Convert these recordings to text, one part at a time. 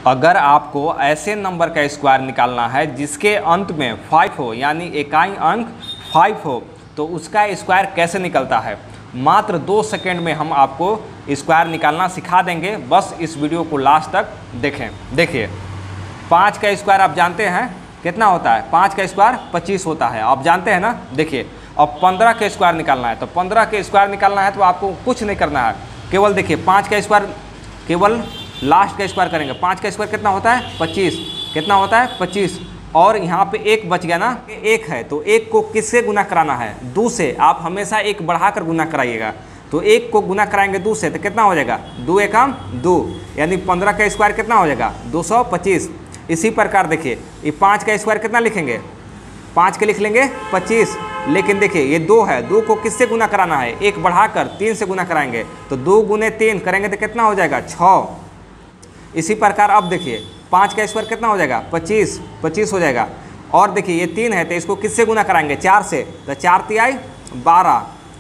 अगर आपको ऐसे नंबर का स्क्वायर निकालना है जिसके अंत में 5 हो, यानी इकाई अंक 5 हो, तो उसका स्क्वायर कैसे निकलता है, मात्र 2 सेकंड में हम आपको स्क्वायर निकालना सिखा देंगे। बस इस वीडियो को लास्ट तक देखें। देखिए 5 का स्क्वायर आप जानते हैं कितना होता है, 5 का स्क्वायर 25 होता है, आप जानते हैं ना। देखिए अब 15 का स्क्वायर निकालना है, तो 15 का स्क्वायर निकालना है तो आपको कुछ नहीं करना है, केवल देखिए 5 का स्क्वायर, केवल लास्ट का स्क्वायर करेंगे। 5 का स्क्वायर कितना होता है 25, कितना होता है 25, और यहाँ पे एक बच गया ना, एक है, तो एक को किससे गुना कराना है, 2 से। आप हमेशा एक बढ़ाकर गुना कराइएगा, तो एक को गुना कराएंगे 2 से तो कितना हो जाएगा 2 एकम 2, यानी 15 का स्क्वायर कितना हो जाएगा 225। इसी प्रकार देखिए ये 5 का स्क्वायर कितना लिखेंगे, 5 के लिख लेंगे 25, लेकिन देखिए ये 2 है, 2 को किससे गुना कराना है, एक बढ़ाकर 3 से गुना कराएंगे, तो 2 गुने 3 करेंगे तो कितना हो जाएगा 6। इसी प्रकार अब देखिए 5 का स्क्वायर कितना हो जाएगा 25 हो जाएगा, और देखिए ये 3 है तो इसको किससे गुना कराएंगे 4 से, तो 4 तिहाई 12।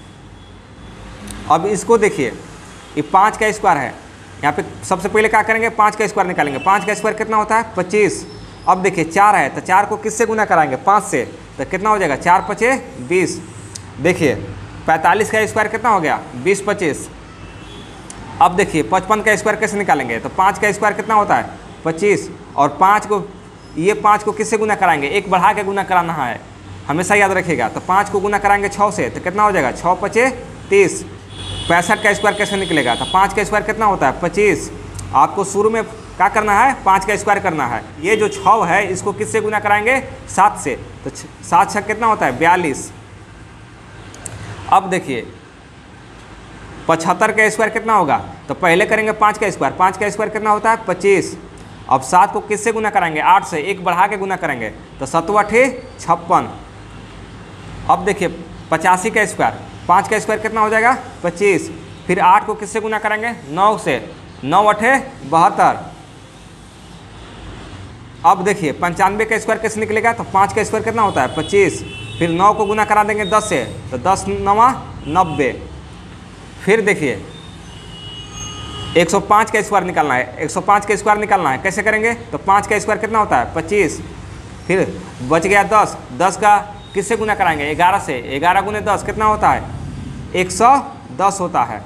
अब इसको देखिए ये 5 का स्क्वायर है, यहाँ पे सबसे पहले क्या करेंगे 5 का स्क्वायर निकालेंगे। 5 का स्क्वायर कितना होता है 25। अब देखिए 4 है तो 4 को किससे गुना कराएंगे 5 से, तो कितना हो जाएगा 4 5 20। देखिए 45 का स्क्वायर कितना हो गया 20 25। अब देखिए 55 का स्क्वायर कैसे निकालेंगे, तो 5 का स्क्वायर कितना होता है 25, और 5 को, ये 5 को किससे गुना कराएंगे, एक बढ़ा के गुना कराना है, हमेशा याद रखिएगा। तो 5 को गुना कराएंगे 6 से, तो कितना हो जाएगा 6 5 30। 65 का स्क्वायर कैसे निकलेगा, तो 5 का स्क्वायर कितना होता है 25। आपको शुरू में क्या करना है 5 का स्क्वायर करना है। ये जो 6 है इसको किससे गुना कराएंगे 7 से, तो 7 6 कितना होता है 42। अब देखिए 75 का स्क्वायर कितना होगा, तो पहले करेंगे 5 का स्क्वायर। 5 का स्क्वायर कितना होता है 25। अब 7 को किससे गुना कराएंगे 8 से, एक बढ़ा के गुना करेंगे, तो 7 8 56। अब देखिए 85 का स्क्वायर, 5 का स्क्वायर कितना हो जाएगा 25, फिर 8 को किससे गुना करेंगे 9 से, 9 8 72। अब देखिए 95 का स्क्वायर कैसे निकलेगा, तो 5 का स्क्वायर कितना होता है 25, फिर 9 को गुना करा देंगे 10 से, तो 10 9 90। फिर देखिए 105 का स्क्वायर निकालना है, 105 का स्क्वायर निकालना है, कैसे करेंगे, तो 5 का स्क्वायर कितना होता है 25, फिर बच गया 10, 10 का किससे गुना कराएंगे 11 से, 11 गुने 10 कितना होता है 110 होता है।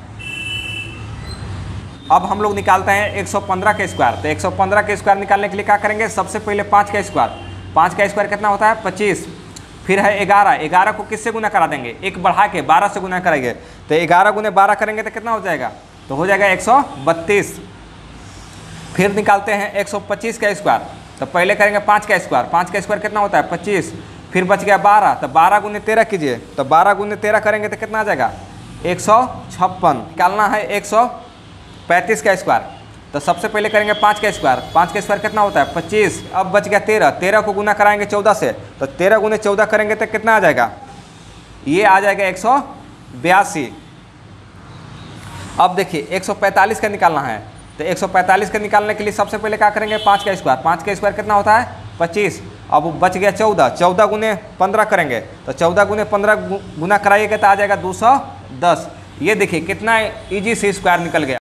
अब हम लोग निकालते हैं 115 का स्क्वायर। तो 115 का स्क्वायर निकालने के लिए क्या करेंगे, सबसे पहले 5 का स्क्वायर। 5 का स्क्वायर कितना होता है 25, फिर है 11, 11 को किससे गुना करा देंगे, एक बढ़ा के 12 से गुना कराएंगे, तो 11 गुने 12 करेंगे तो कितना हो जाएगा, तो हो जाएगा 132। फिर निकालते हैं 125 का स्क्वायर। तो पहले करेंगे 5 का स्क्वायर। 5 का स्क्वायर कितना होता है 25, फिर बच गया 12, तो 12 गुने 13 कीजिए, तो 12 गुने 13 करेंगे तो कितना आ जाएगा 156। निकालना है 135 का स्क्वायर। तो सबसे पहले करेंगे 5 का स्क्वायर। 5 का स्क्वायर कितना होता है 25। अब बच गया 13, 13 को गुना कराएंगे 14 से, तो 13 गुने 14 करेंगे तो कितना आ जाएगा, ये आ जाएगा 182। अब देखिए 145 का निकालना है। तो 145 का निकालने के लिए सबसे पहले क्या करेंगे 5 का स्क्वायर। 5 का स्क्वायर कितना होता है 25। अब बच गया 14, 14 गुने 15 करेंगे, तो 14 गुने 15 गुना कराइएगा तो आ जाएगा 210। ये देखिए कितना इजी से स्क्वायर निकल गया।